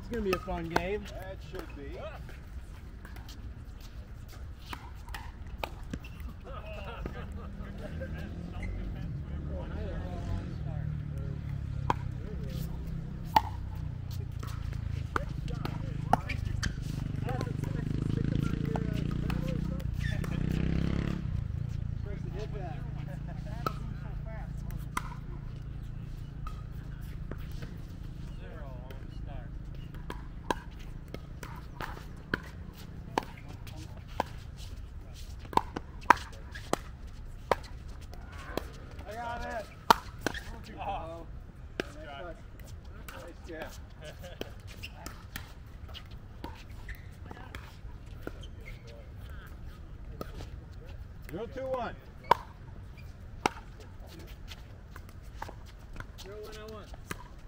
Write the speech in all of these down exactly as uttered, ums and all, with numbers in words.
It's gonna be a fun game. That should be. Yeah. Zero two one. Zero one oh one.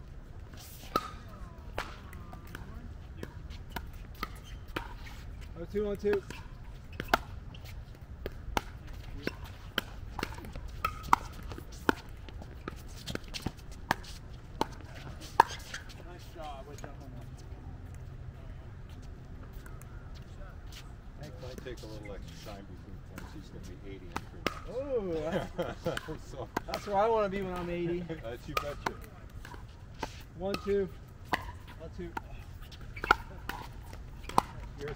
Oh two one two. Might take a little extra time between points. He's going to be eighty in three Oh, months. So, that's where I want to be when I'm eighty. that's you betcha. One, two. One, two. Here's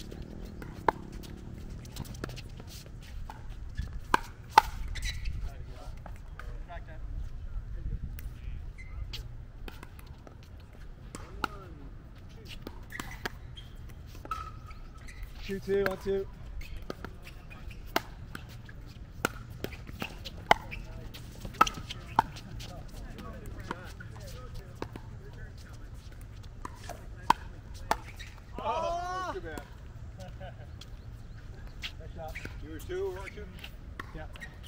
Two, two, one, two. Oh, too bad. Nice shot. Two or two or two? Yeah.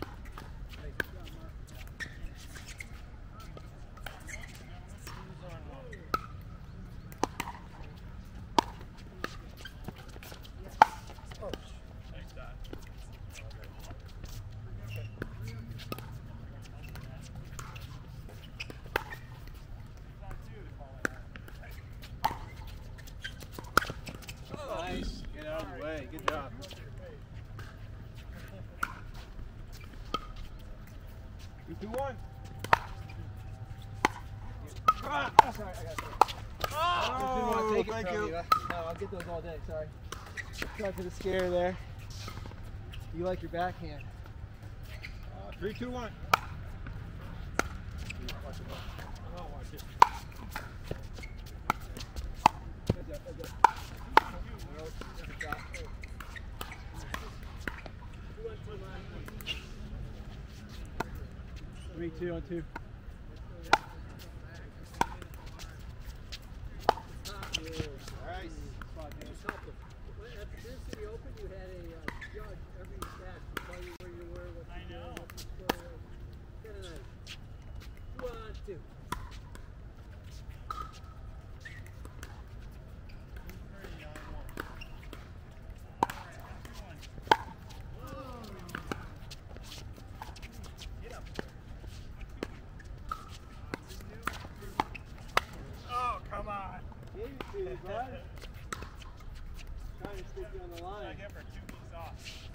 Nice. Get out of the way. Good job. Two, two, one. Ah, that's all right. I got it. Oh, I didn't want to take it thank from you. you. No, I'll get those all day. Sorry. Sorry for the scare there. You like your backhand. Uh, three, two, one. Watch it. Oh, watch it. Good job, good job. Good shot. Three, two, one, two. Nice. At the Kansas City Open, you had a uh, judge every match to tell you where you were, what you were, what the score was. Kind of nice. One, two. Oh, come on. Gave it to you, bud. Trying to stick you on the line. I get for two beats off.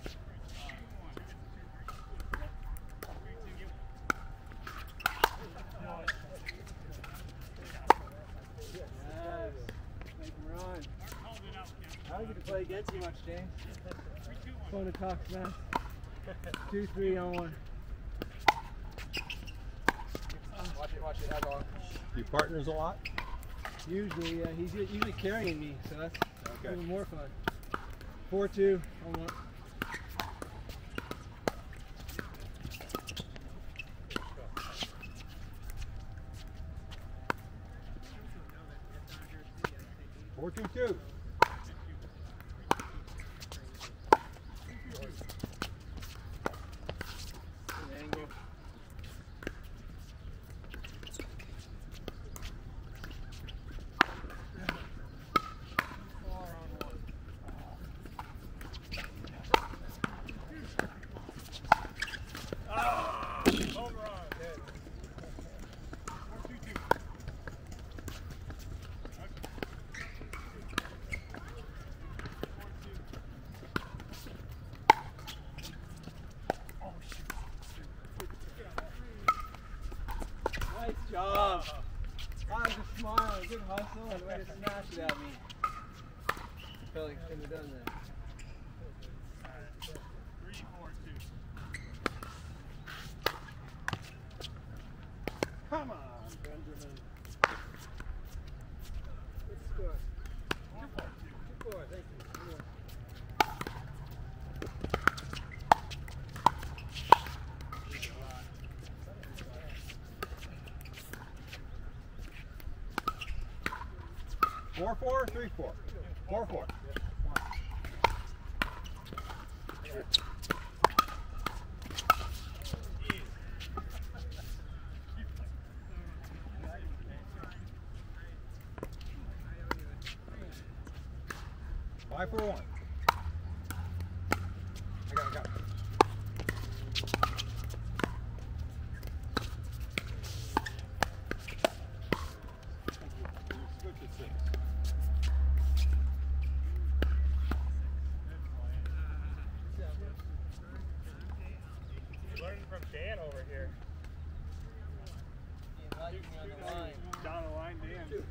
Yes. Make him run. I don't get to play against you much, James. Fun to talk smash. Two, three on one. Watch it, watch it, eyeball. You partners a lot? Usually, yeah, he's usually carrying me, so that's Okay. even more fun. Four, two on one. Four, two, two. Angle. trying to smash it at me. I felt like I shouldn't have done that. Three, four, two. Come on, Benjamin. What's the score? Two four. Two four, thank you. Four, four, three, four. Four, four. Five, four, one. I got it, got it. Switch at six. Learning from Dan over here. Being like me on the line. Down the line, Dan.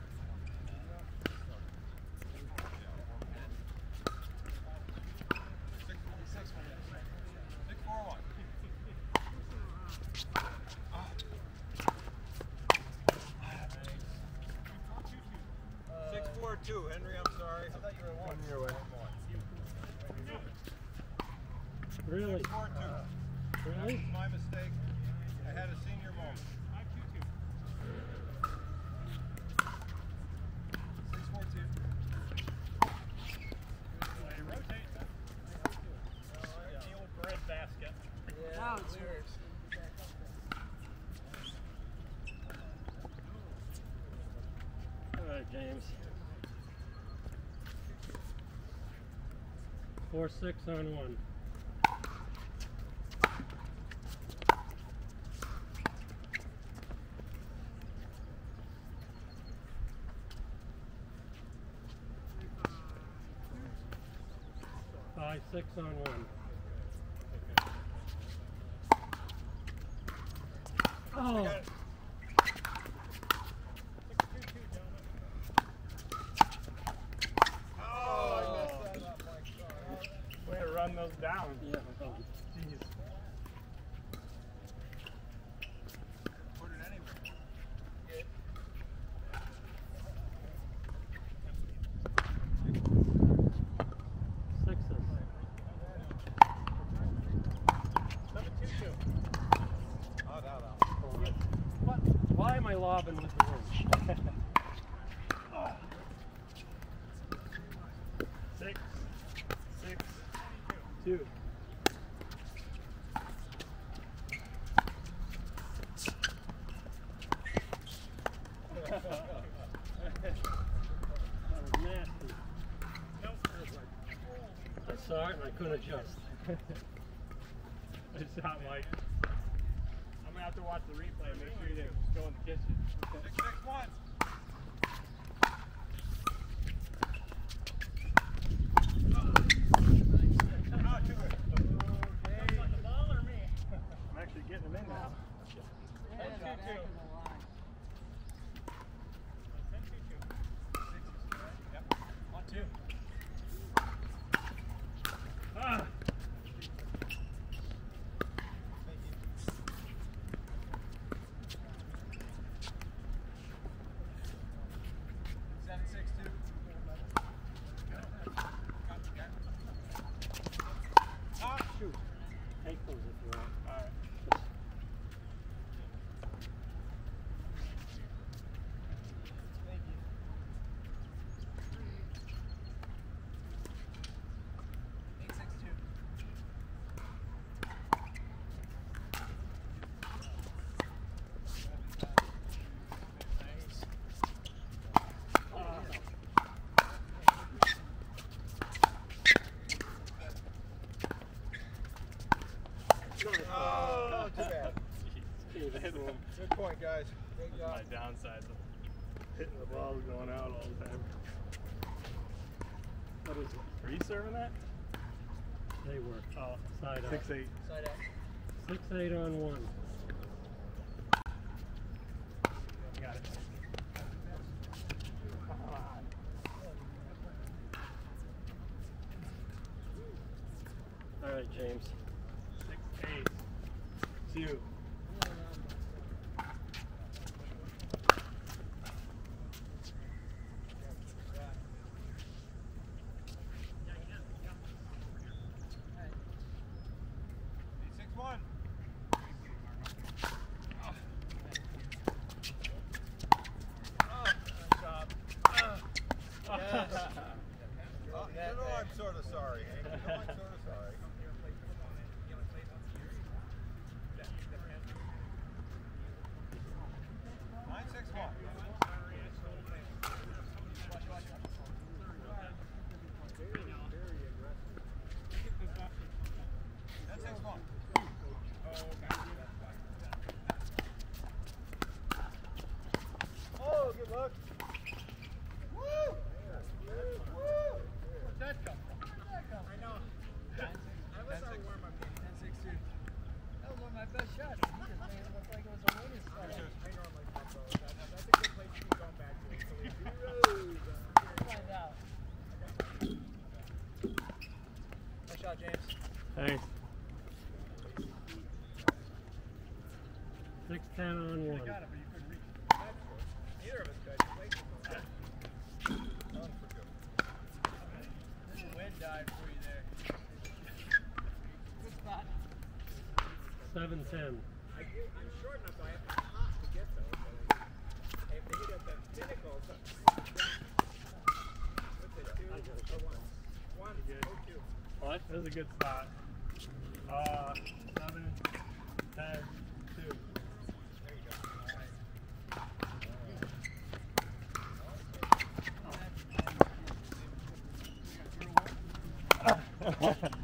Six, four, two. Henry, I'm sorry. I thought you were one. Your way. Really? Six, four, two. Really? That was my mistake. I had a senior moment. Six, four, two. Rotate. The old bread basket. Yeah, Now it's weird. All right, James. Four six on one. Five six on one. Oh. Way to run those down. Yeah, thank you. Jeez. Put it anywhere. Sixes. Number two, two. Oh, no, no. What? Why am I lobbing with the wrench? Six, six, two. That was nasty. Nope. I saw it and I couldn't adjust. It sounded like. I'm gonna have to watch the replay and make sure you didn't go in the kitchen. Six, six, one. Ah, two good. Sounds like the ball or me? I'm actually getting them in now. Ten, two, two. ten, two, two. Yep. One, two. Ah! Seven, six, two. Ah, shoot. Take those if you want. Alright. Eight, six, two. Oh, not too bad. Jeez, hit him. Good point, guys. Great job. My downsides of hitting the ball going out all the time. What is it? Are you serving that? They were. Oh, Side six, up. eight. Side up. Six eight on one. Got it. right, James. Six, eight, two. Six, one. Oh, you know I'm sort of sorry, Hank. You know I'm sort of sorry. Nine six one. Ten six one. Oh, good luck. Woo! Woo! Where'd that come from? Where'd that come from? I know. That was our warm-up game. ten six two. That was one of my best shots. You just made it look like it was a winning shot. I normally pump those. That, that's a good place to keep going back to. So we zeros. Find out. Nice shot, James. Thanks. Six ten on one. I got it, but you couldn't reach. Neither of us could. None for good. Little wind died for you there. Good spot. Seven ten. I do, I'm short enough, so I have to hop to get those. So like, if they hit at the pinnacle, so what's it, two or one? One, oh, two. What? That was a good spot. Uh, seven, ten, two. There you go. All right. Oh.